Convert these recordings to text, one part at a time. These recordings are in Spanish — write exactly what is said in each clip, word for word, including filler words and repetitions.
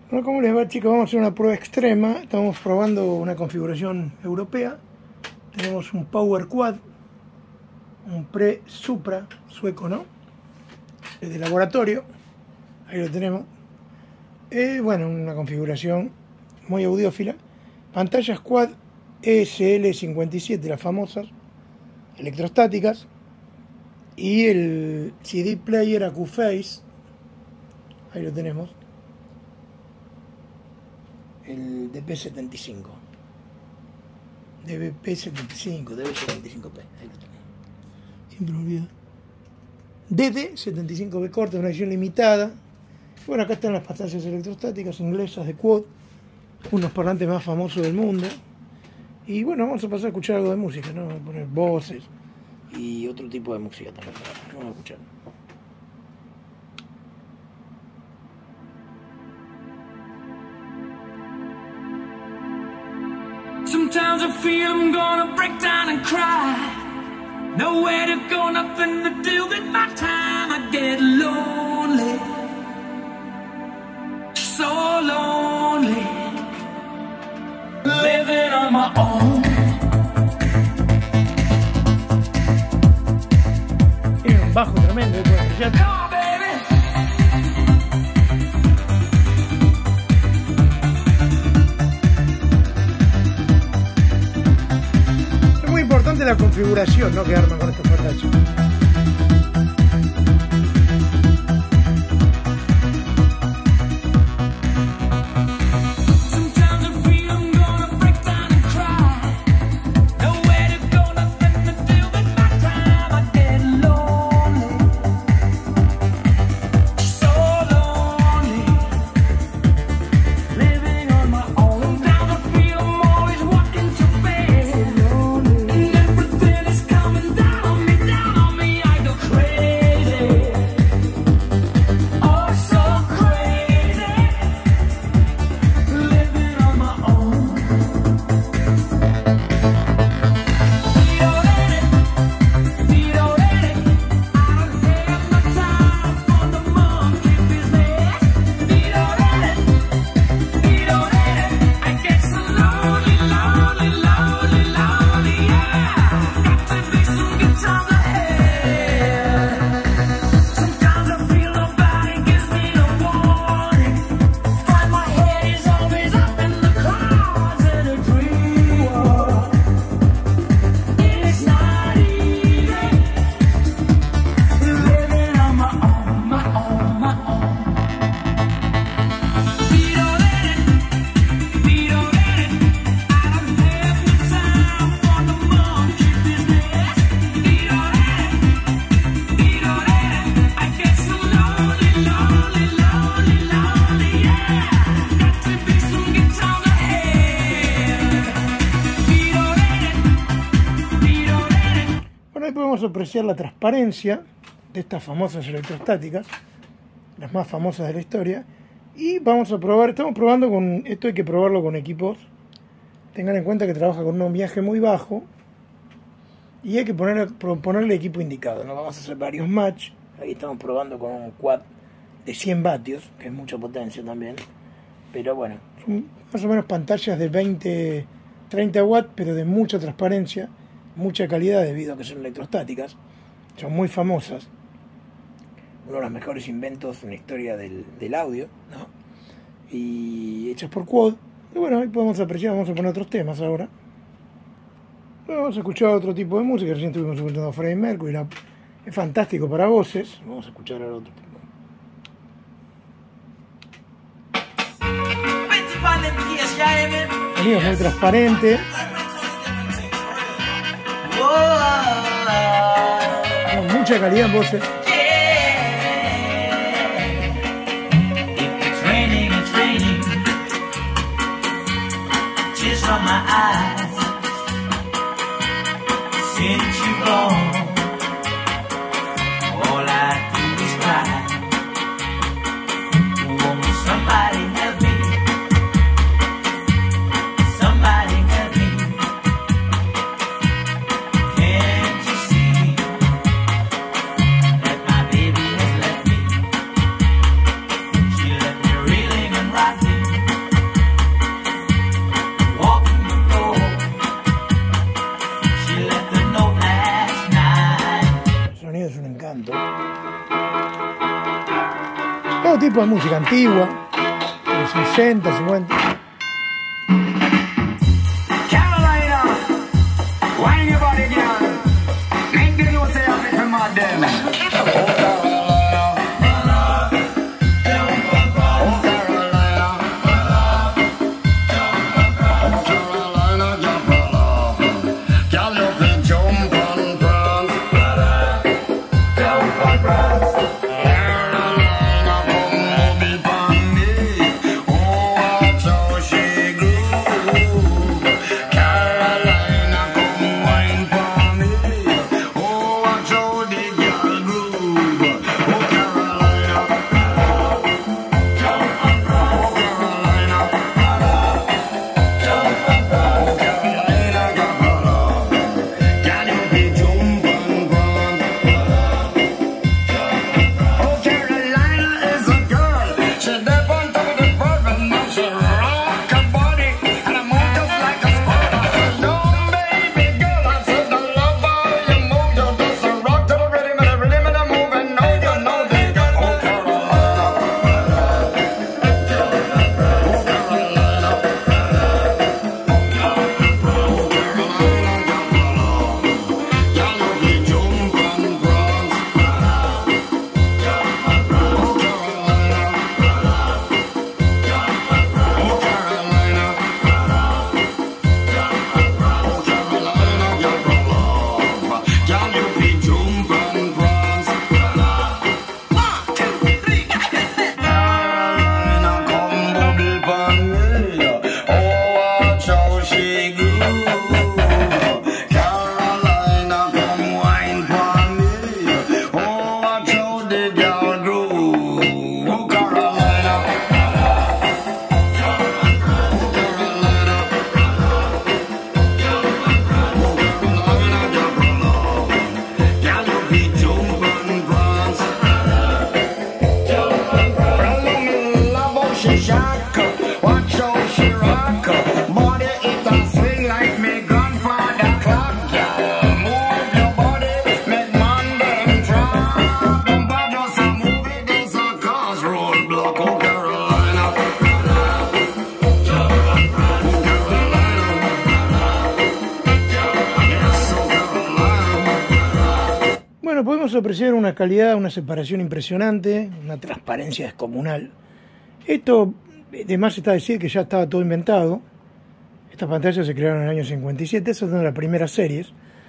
Bueno, ¿cómo les va, chicos? Vamos a hacer una prueba extrema. Estamos probando una configuración europea. Tenemos un Power Quad, un Pre-Supra sueco, ¿no? Es de laboratorio. Ahí lo tenemos. Eh, bueno, una configuración muy audiófila. Pantallas Quad E S L cincuenta y siete, las famosas, electrostáticas. Y el C D player Acuface. Ahí lo tenemos. El D P setenta y cinco. D B P setenta y cinco, D B setenta y cinco P. Ahí lo tenemos. Siempre me olvido. D D setenta y cinco B corta, una edición limitada. Bueno, acá están las pantallas electrostáticas inglesas de Quad, unos parlantes más famosos del mundo. Y bueno, vamos a pasar a escuchar algo de música, ¿no? Vamos a poner voces y otro tipo de música también. Vamos a escuchar. Sometimes I feel I'm gonna break down and cry. Nowhere to go, nothing to do with my time. I get lonely, so lonely, living on my own. Tiene un bajo tremendo, ¿eh? Puedes apreciar. No, baby. Es muy importante la configuración, ¿no? Que arman con estos pantallas. Ahí podemos apreciar la transparencia de estas famosas electrostáticas, las más famosas de la historia. Y vamos a probar, estamos probando con, esto hay que probarlo con equipos. Tengan en cuenta que trabaja con un ohmiaje muy bajo y hay que poner, ponerle el equipo indicado, ¿no? Vamos a hacer varios match. Ahí estamos probando con un quad de cien vatios, que es mucha potencia también. Pero bueno, son más o menos pantallas de veinte, treinta watts, pero de mucha transparencia, mucha calidad debido a que son electrostáticas. Son muy famosas. Uno de los mejores inventos en la historia del, del audio, ¿no? Y hechas por Quad. Y bueno, ahí podemos apreciar, vamos a poner otros temas ahora. Vamos a escuchar otro tipo de música. Recién estuvimos escuchando a Freddie Mercury. La, es fantástico para voces. Vamos a escuchar ahora otro tipo. Sonido muy transparente. Con mucha calidad en voces. From my eyes, since you're gone, all I do is cry. Won't somebody help me? Somebody help me? Can't you see that tipo de música antigua, de los sesenta, cincuenta. Carolina, wine your body, girl. Make the noise say I'm from my dem. Podemos apreciar una calidad, una separación impresionante, una transparencia descomunal. Esto, además está decir que ya estaba todo inventado. Estas pantallas se crearon en el año cincuenta y siete, esas son las primeras series.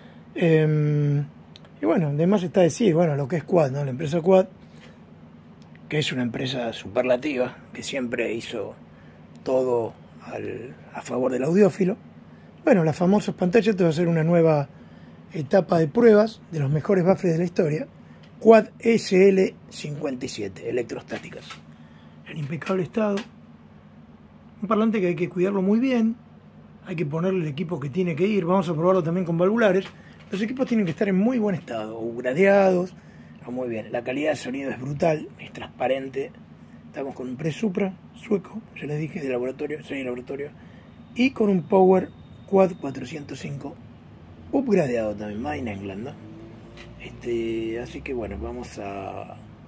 Eh, y bueno, además está decir, bueno, lo que es Quad, ¿no? La empresa Quad, que es una empresa superlativa, que siempre hizo todo al, a favor del audiófilo. Bueno, las famosas pantallas, esto va a ser una nueva etapa de pruebas de los mejores baffles de la historia. Quad S L cincuenta y siete, electrostáticas, en impecable estado. Un parlante que hay que cuidarlo muy bien, hay que ponerle el equipo que tiene que ir. Vamos a probarlo también con valvulares. Los equipos tienen que estar en muy buen estado, gradeados, muy bien. La calidad de sonido es brutal, es transparente. Estamos con un Pre-Supra sueco, ya les dije, de laboratorio, serie de laboratorio, y con un Power Quad cuatrocientos cinco upgradeado también, Made in England, ¿no? Este, así que bueno, vamos a,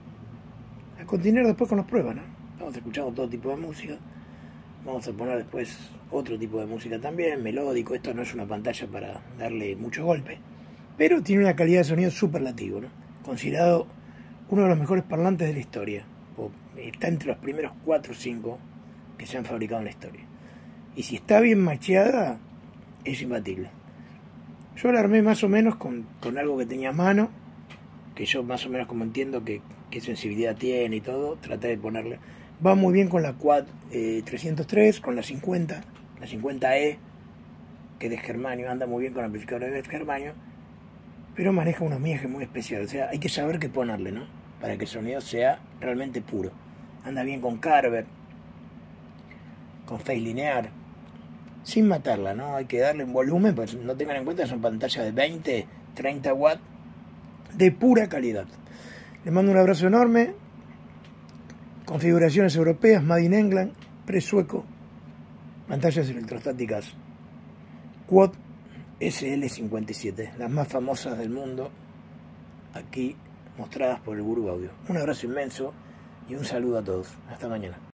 a continuar después con las pruebas, ¿no? Estamos escuchando todo tipo de música. Vamos a poner después otro tipo de música también, melódico. Esto no es una pantalla para darle mucho golpe, pero tiene una calidad de sonido superlativo, ¿no? Considerado uno de los mejores parlantes de la historia. Está entre los primeros cuatro o cinco que se han fabricado en la historia. Y si está bien macheada, es imbatible. Yo la armé más o menos con, con algo que tenía a mano, que yo más o menos como entiendo que, qué sensibilidad tiene y todo, traté de ponerle. Va muy bien con la Quad eh, trescientos tres, con la cincuenta, la cincuenta E, que es de germanio, anda muy bien con amplificadores de germanio, pero maneja unos miajes muy especiales, o sea, hay que saber qué ponerle, ¿no? Para que el sonido sea realmente puro. Anda bien con Carver, con phase linear, sin matarla, ¿no? Hay que darle un volumen, pues no tengan en cuenta que son pantallas de veinte, treinta watts de pura calidad. Les mando un abrazo enorme. Configuraciones europeas, Made in England, pre-sueco, pantallas electrostáticas Quad S L cincuenta y siete, las más famosas del mundo, aquí mostradas por el Gurú Audio. Un abrazo inmenso y un saludo a todos. Hasta mañana.